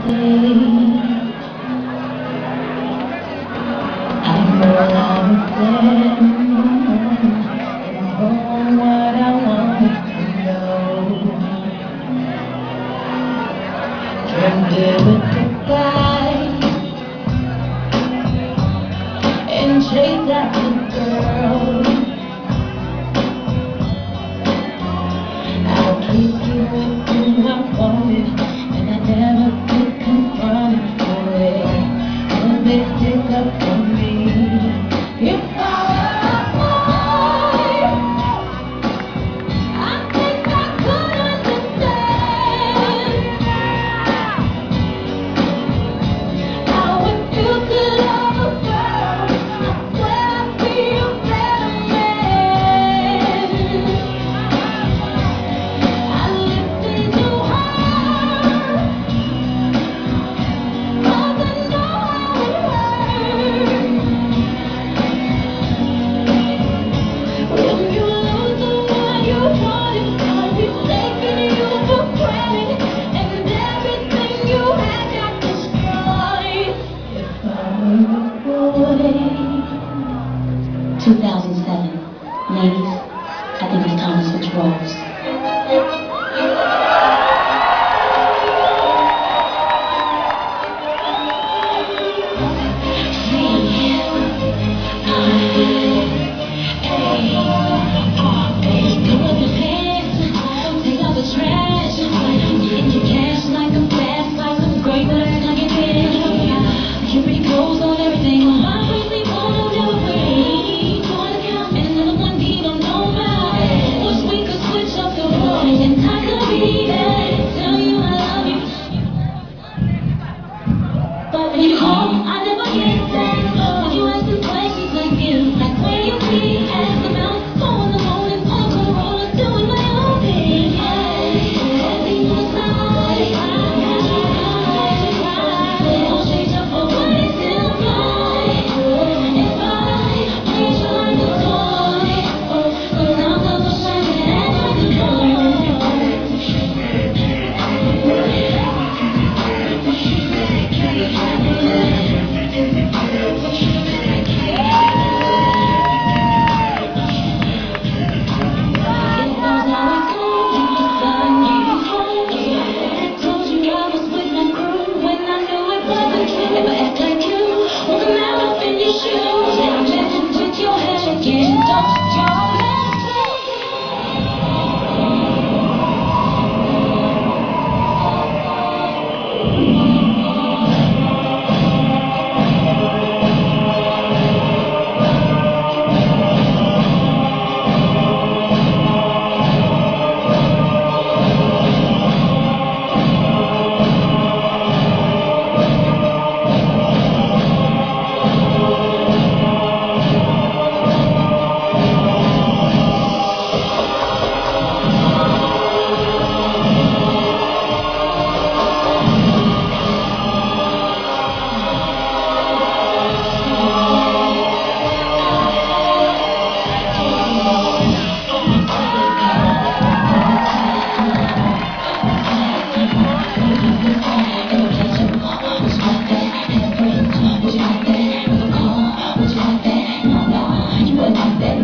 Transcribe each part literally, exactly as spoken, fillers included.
Chase after girl, I'll keep you with who I wanted, and I never could confront it for it. Will they stick up for me? If I were a boy, I think I could understand how it feels to love a girl. two thousand seven. Ladies, I think it's time to switch roles.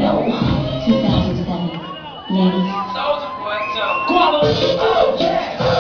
two thousand seven. Ladies.